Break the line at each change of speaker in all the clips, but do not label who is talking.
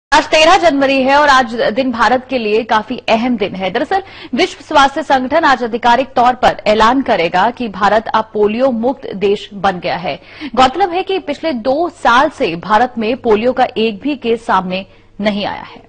आज 13 जनवरी है और आज दिन भारत के लिए काफी अहम दिन है। दरअसल विश्व स्वास्थ्य संगठन आज आधिकारिक तौर पर ऐलान करेगा कि भारत अब पोलियो मुक्त देश बन गया है। गौरतलब है कि पिछले 2 साल से भारत में पोलियो का एक भी केस सामने नहीं आया है।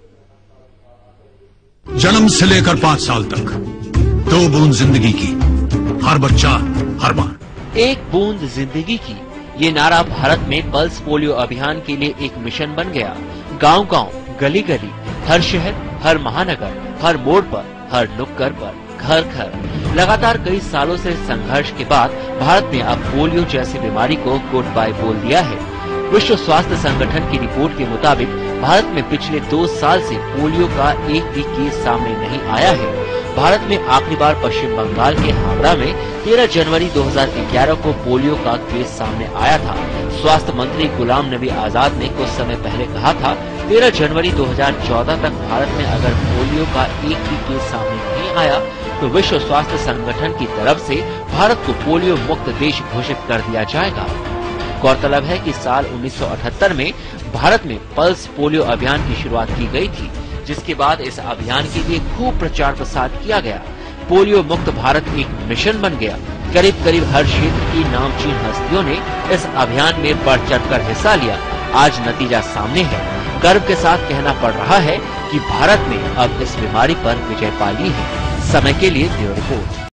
जन्म से लेकर 5 साल तक 2 बूंद जिंदगी की, हर बच्चा हर बार।
एक बूंद जिंदगी की, ये नारा भारत में पल्स पोलियो अभियान के लिए एक मिशन बन गया। गांव-गांव, गली-गली, हर शहर, हर महानगर, हर मोड़ पर, हर नुक्कड़ पर, घर-घर लगातार कई सालों से संघर्ष के बाद भारत ने अब पोलियो जैसी बीमारी को गुड बाय बोल दिया है। विश्व स्वास्थ्य संगठन की रिपोर्ट के मुताबिक भारत में पिछले 2 साल से पोलियो का एक भी केस सामने नहीं आया है। भारत में आखिरी बार पश्चिम बंगाल के हावड़ा में 13 जनवरी 2011 को पोलियो का केस सामने आया था। स्वास्थ्य मंत्री गुलाम नबी आजाद ने कुछ समय पहले कहा था, 13 जनवरी 2014 तक भारत में अगर पोलियो का एक भी केस सामने नहीं आया तो विश्व स्वास्थ्य संगठन की तरफ से भारत को पोलियो मुक्त देश घोषित कर दिया जाएगा। गौरतलब है कि साल 1978 में भारत में पल्स पोलियो अभियान की शुरुआत की गई थी, जिसके बाद इस अभियान के लिए खूब प्रचार प्रसार किया गया। पोलियो मुक्त भारत एक मिशन बन गया। करीब करीब हर क्षेत्र की नामचीन हस्तियों ने इस अभियान में बढ़ चढ़ कर हिस्सा लिया। आज नतीजा सामने है। गर्व के साथ कहना पड़ रहा है कि भारत ने अब इस बीमारी पर विजय पा ली है। समय के लिए ब्यूरो रिपोर्ट।